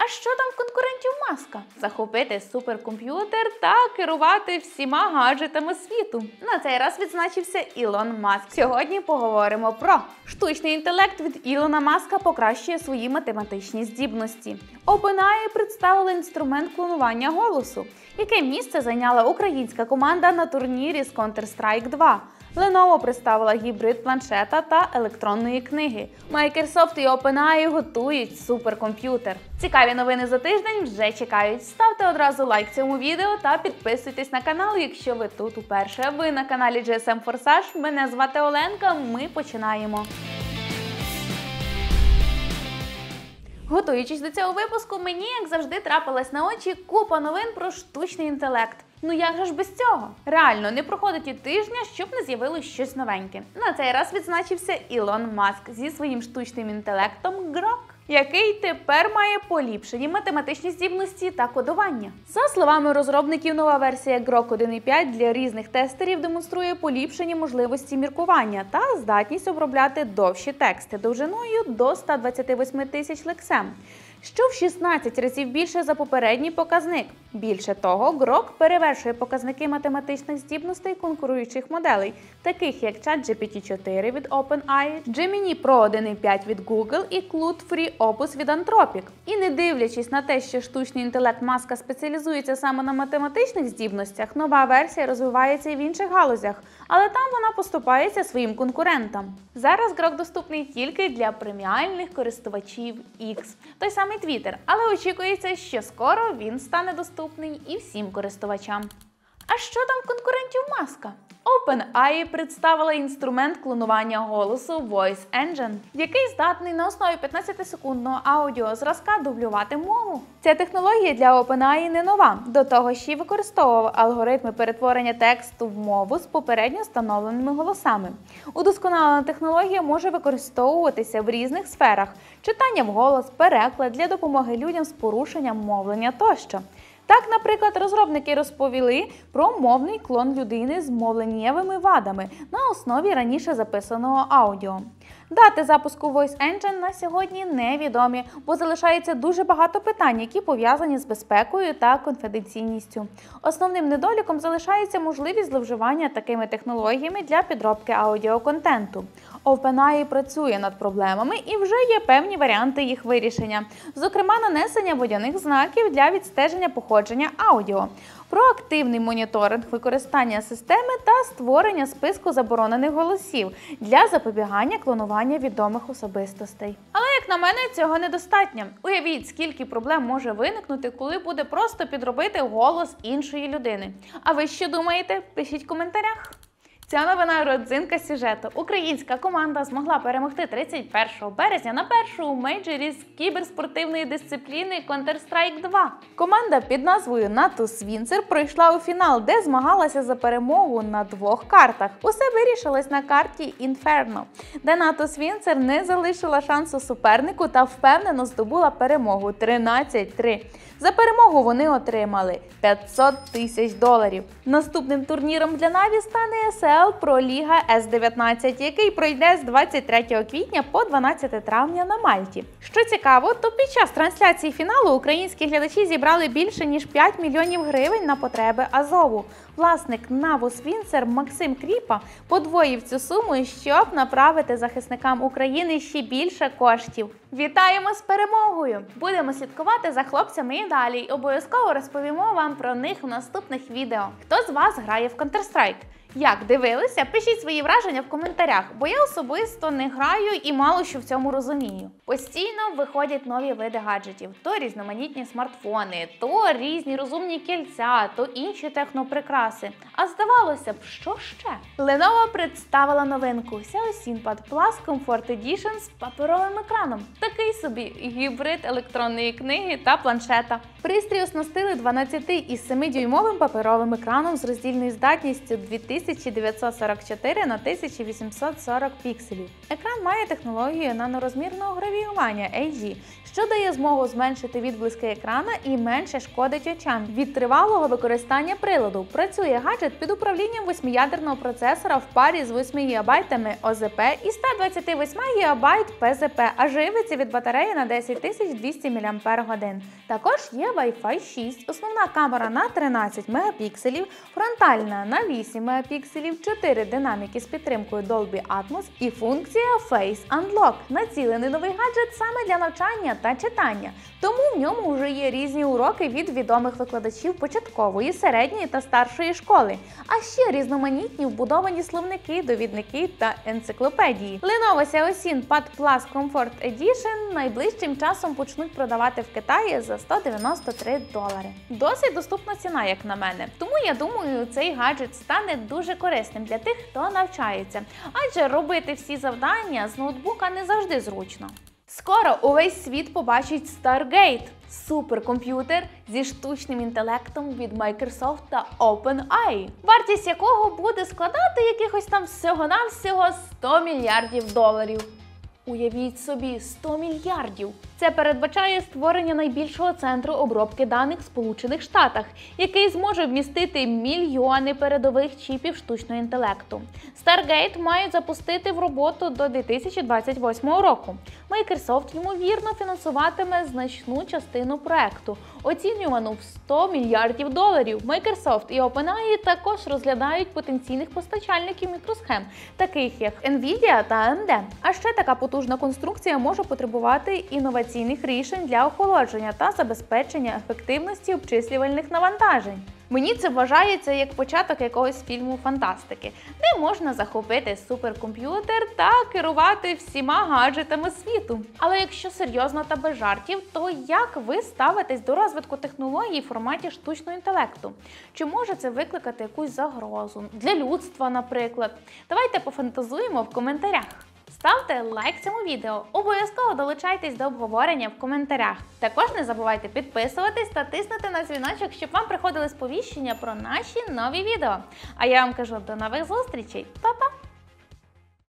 А що там в конкурентів Маска? Захопити суперкомп'ютер та керувати всіма гаджетами світу. На цей раз відзначився Ілон Маск. Сьогодні поговоримо про штучний інтелект від Ілона Маска покращує свої математичні здібності. OpenAI представили інструмент клонування голосу. Яке місце зайняла українська команда на турнірі з Counter-Strike 2? Lenovo представила гібрид планшета та електронної книги. Microsoft і OpenAI готують суперкомп'ютер. Цікаві новини за тиждень вже чекають. Ставте одразу лайк цьому відео та підписуйтесь на канал, якщо ви тут уперше. Ви на каналі GSM Forsage. Мене звати Оленка. Ми починаємо. Готуючись до цього випуску, мені, як завжди, трапилась на очі купа новин про штучний інтелект. Ну як же ж без цього? Реально, не проходить і тижня, щоб не з'явилось щось новеньке. На цей раз відзначився Ілон Маск зі своїм штучним інтелектом Grok, який тепер має поліпшені математичні здібності та кодування. За словами розробників, нова версія Grok 1.5 для різних тестерів демонструє поліпшені можливості міркування та здатність обробляти довші тексти довжиною до 128 тисяч лексем, що в 16 разів більше за попередній показник. Більше того, Grok перевершує показники математичних здібностей конкуруючих моделей, таких як ChatGPT-4 від OpenAI, Gemini Pro 1.5 від Google і Claude Free Opus від Anthropic. І не дивлячись на те, що штучний інтелект Маска спеціалізується саме на математичних здібностях, нова версія розвивається і в інших галузях, але там вона поступається своїм конкурентам. Зараз Grok доступний тільки для преміальних користувачів X, той самий Twitter, але очікується, що скоро він стане доступний і всім користувачам. А що там в конкурентів Маска? OpenAI представила інструмент клонування голосу Voice Engine, який здатний на основі 15-секундного аудіозразка дублювати мову. Ця технологія для OpenAI не нова, до того ж і використовував алгоритми перетворення тексту в мову з попередньо встановленими голосами. Удосконалена технологія може використовуватися в різних сферах – читання вголос, переклад для допомоги людям з порушенням мовлення тощо. Так, наприклад, розробники розповіли про мовний клон людини з мовленнєвими вадами на основі раніше записаного аудіо. Дати запуску Voice Engine на сьогодні невідомі, бо залишається дуже багато питань, які пов'язані з безпекою та конфіденційністю. Основним недоліком залишається можливість зловживання такими технологіями для підробки аудіоконтенту. OpenAI працює над проблемами і вже є певні варіанти їх вирішення, зокрема нанесення водяних знаків для відстеження походження аудіо, проактивний моніторинг використання системи та створення списку заборонених голосів для запобігання клонування відомих особистостей. Але, як на мене, цього недостатньо. Уявіть, скільки проблем може виникнути, коли буде просто підробити голос іншої людини. А ви що думаєте? Пишіть в коментарях. Ця новина – родзинка сюжету. Українська команда змогла перемогти 31 березня на першому мейджорі з кіберспортивної дисципліни Counter-Strike 2. Команда під назвою NATO Swincer пройшла у фінал, де змагалася за перемогу на двох картах. Усе вирішилось на карті Inferno, де NATO Swincer не залишила шансу супернику та впевнено здобула перемогу 13-3. За перемогу вони отримали $500 тисяч. Наступним турніром для Na'Vi стане SL Pro Liga S19, який пройде з 23 квітня по 12 травня на Мальті. Що цікаво, то під час трансляції фіналу українські глядачі зібрали більше ніж 5 мільйонів гривень на потреби Азову. Власник NAVO Swincer Максим Кріпа подвоїв цю суму, щоб направити захисникам України ще більше коштів. Вітаємо з перемогою! Будемо слідкувати за хлопцями і далі. І обов'язково розповімо вам про них у наступних відео. Хто з вас грає в Counter-Strike? Як дивилися? Пишіть свої враження в коментарях, бо я особисто не граю і мало що в цьому розумію. Постійно виходять нові види гаджетів. То різноманітні смартфони, то різні розумні кільця, то інші техноприкраси. А здавалося б, що ще? Lenovo представила новинку Xiaomi ThinkPad Plus Comfort Edition з паперовим екраном. Такий собі гібрид електронної книги та планшета. Пристрій оснастили 12,7-дюймовим паперовим екраном з роздільною здатністю 2944 на 1840 пікселів. Екран має технологію нанорозмірного гравіювання HD, що дає змогу зменшити відблиски екрана і менше шкодить очам від тривалого використання приладу. Працює гаджет під управлінням 8-ядерного процесора в парі з 8 ГБ ОЗП і 128 ГБ ПЗП, а живиться Живиться від батареї на 10200 мАч. Також є Wi-Fi 6, основна камера на 13 мегапікселів, фронтальна на 8 мегапікселів, 4 динаміки з підтримкою Dolby Atmos і функція Face Unlock. Націлений новий гаджет саме для навчання та читання. Тому в ньому вже є різні уроки від відомих викладачів початкової, середньої та старшої школи. А ще різноманітні вбудовані словники, довідники та енциклопедії. Lenovo Xiaoxin Pad Plus Comfort Edition найближчим часом почнуть продавати в Китаї за $193. Досить доступна ціна, як на мене. Тому я думаю, цей гаджет стане дуже корисним для тих, хто навчається. Адже робити всі завдання з ноутбука не завжди зручно. Скоро увесь світ побачить Stargate – суперкомп'ютер зі штучним інтелектом від Microsoft та OpenAI, вартість якого буде складати якихось там всього-навсього $100 мільярдів. Уявіть собі, 100 мільярдів! Це передбачає створення найбільшого центру обробки даних в Сполучених Штатах, який зможе вмістити мільйони передових чіпів штучного інтелекту. Stargate мають запустити в роботу до 2028 року. Microsoft, ймовірно, фінансуватиме значну частину проекту, оцінювану в $100 мільярдів. Microsoft і OpenAI також розглядають потенційних постачальників мікросхем, таких як Nvidia та AMD. А ще така потужна конструкція може потребувати інноваційних рішень для охолодження та забезпечення ефективності обчислювальних навантажень. Мені це вважається як початок якогось фільму фантастики, де можна захопити суперкомп'ютер та керувати всіма гаджетами світу. Але якщо серйозно та без жартів, то як ви ставитесь до розвитку технологій в форматі штучного інтелекту? Чи може це викликати якусь загрозу? Для людства, наприклад? Давайте пофантазуємо в коментарях. Ставте лайк цьому відео, обов'язково долучайтесь до обговорення в коментарях. Також не забувайте підписуватись та тиснути на дзвіночок, щоб вам приходили сповіщення про наші нові відео. А я вам кажу до нових зустрічей, па-па!